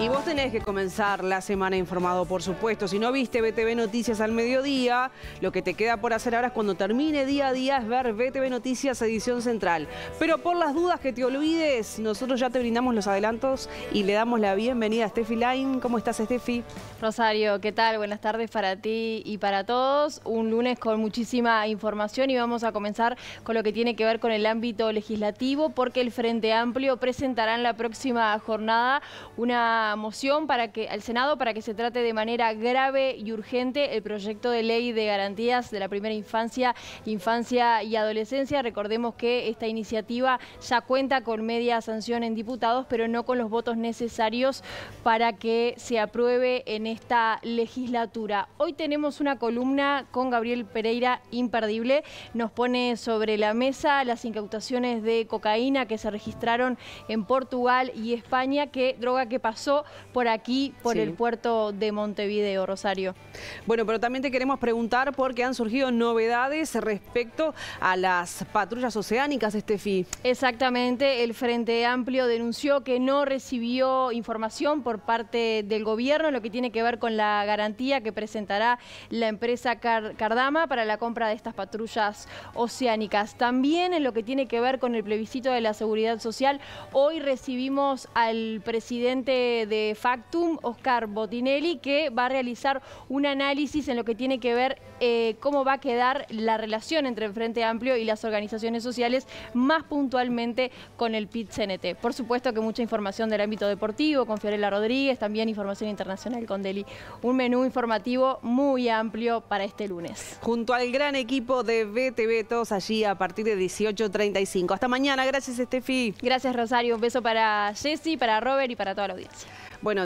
Y vos tenés que comenzar la semana informado, por supuesto. Si no viste BTV Noticias al mediodía, lo que te queda por hacer ahora es cuando termine día a día es ver BTV Noticias edición central. Pero por las dudas que te olvides, nosotros ya te brindamos los adelantos y le damos la bienvenida a Steffi Line. ¿Cómo estás, Steffi? Rosario, ¿qué tal? Buenas tardes para ti y para todos. Un lunes con muchísima información y vamos a comenzar con lo que tiene que ver con el ámbito legislativo, porque el Frente Amplio presentará en la próxima jornada una moción al Senado para que se trate de manera grave y urgente el proyecto de ley de garantías de la primera infancia y adolescencia. Recordemos que esta iniciativa ya cuenta con media sanción en diputados, pero no con los votos necesarios para que se apruebe en esta legislatura. Hoy tenemos una columna con Gabriel Pereira imperdible. Nos pone sobre la mesa las incautaciones de cocaína que se registraron en Portugal y España, droga que pasó por aquí, por el puerto de Montevideo, Rosario. Bueno, pero también te queremos preguntar porque han surgido novedades respecto a las patrullas oceánicas, Steffi. Exactamente, el Frente Amplio denunció que no recibió información por parte del gobierno en lo que tiene que ver con la garantía que presentará la empresa Cardama para la compra de estas patrullas oceánicas. También en lo que tiene que ver con el plebiscito de la seguridad social, hoy recibimos al presidente de Factum, Oscar Botinelli, que va a realizar un análisis en lo que tiene que ver cómo va a quedar la relación entre el Frente Amplio y las organizaciones sociales, más puntualmente con el PIT-CNT. Por supuesto que mucha información del ámbito deportivo con Fiorella Rodríguez, también información internacional con Deli. Un menú informativo muy amplio para este lunes. Junto al gran equipo de BTV, todos allí a partir de 18:35. Hasta mañana, gracias, Steffi. Gracias, Rosario. Un beso para Jessy, para Robert y para toda la audiencia. Bueno.